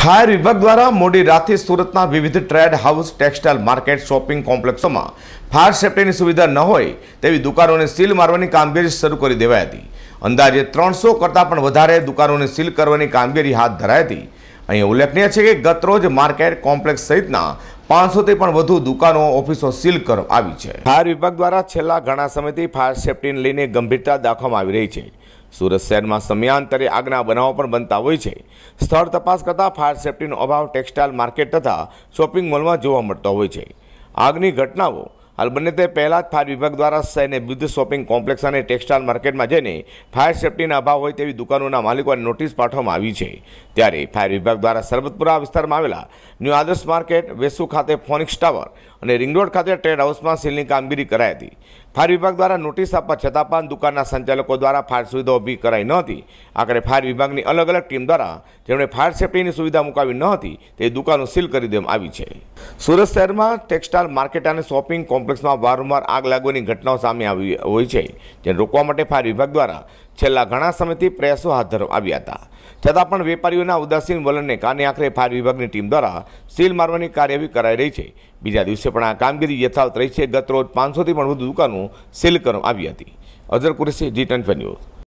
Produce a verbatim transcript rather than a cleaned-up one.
Fire વિભાગ દ્વારા મોડી રાતથી સુરતના વિવિધ trade house, textile market, shopping કોમ્પ્લેક્સોમાં ફાયર સેફ્ટીની સુવિધા ન હોય તેવી દુકાનોને સીલ મારવાની કામગીરી શરૂ કરી દેવાઈ હતી। અંદાજે ત્રણસો કરતાં પણ વધારે દુકાનોને સીલ કરવાની કામગીરી હાથ ધરાઈ હતી। અહીં ઉલ્લેખનીય છે કે ગતરોજ માર્કેટ કોમ્પ્લેક્સ સહિતના પાંચસોથી પણ વધુ દુકાનો, ઓફિસો સીલ કરવામાં આવી છે। ફાયર વિભાગ દ્વારા છેલ્લા ઘણા સમયથી ફાયર સેફ્ટીને લઈને ગંભીરતા દાખવવામાં આવી રહી છે। સુરત શહેરમાં સમયાંતરે આગના બનાવો પણ બનતા હોય છે। સ્થળ તપાસ કરતાં ફાયર સેફ્ટીનો અભાવ ટેક્સટાઇલ માર્કેટ તથા શોપિંગ મોલમાં જોવા મળતો હોય છે। આગની ઘટનાઓ હાલ બને તે પહેલાં જ ફાયર વિભાગ દ્વારા શહેરને વિવિધ શોપિંગ કોમ્પ્લેક્સ અને ટેક્સટાઇલ માર્કેટમાં જઈને ફાયર સેફ્ટીના અભાવ હોય તેવી દુકાનોના માલિકોને નોટિસ પાઠવવામાં આવી છે। ત્યારે ફાયર વિભાગ દ્વારા સરબતપુરા વિસ્તારમાં આવેલા ન્યૂ આદર્શ માર્કેટ, વેસુ ખાતે ફોનિક્સ ટાવર અને રિંગ રોડ ખાતે ટ્રેડ હાઉસમાં સીલની કામગીરી કરાઈ હતી। ફાયર વિભાગ દ્વારા નોટિસ આપવા છતાં પણ દુકાનના સંચાલકો દ્વારા ફાયર સુવિધા ઊભી કરાઈ ન હતી। આખરે ફાયર વિભાગની અલગ અલગ ટીમ દ્વારા જેમણે ફાયર સેફ્ટીની સુવિધા મુકાવી ન હતી તે દુકાનો સીલ કરી દેવામાં આવી છે। સુરત શહેરમાં ટેક્સટાઇલ માર્કેટ અને શોપિંગ કોમ્પ્લેક્સમાં વારંવાર આગ લાગવાની ઘટનાઓ સામે આવી હોય છે, જેને રોકવા માટે ફાયર વિભાગ દ્વારા છેલ્લા ઘણા સમયથી પ્રયાસો હાથ ધરવામાં આવ્યા હતા, છતાં પણ વેપારીઓના ઉદાસીન વલણને કારણે આખરે ફાયર વિભાગની ટીમ દ્વારા સીલ મારવાની કાર્યવાહી કરાઈ રહી છે। બીજા દિવસે પણ આ કામગીરી યથાવત રહી છે। ગત રોજ પાંચસોથી પણ વધુ દુકાનો સીલ કરવામાં આવી હતી। Azhar Qureshi, G twenty news.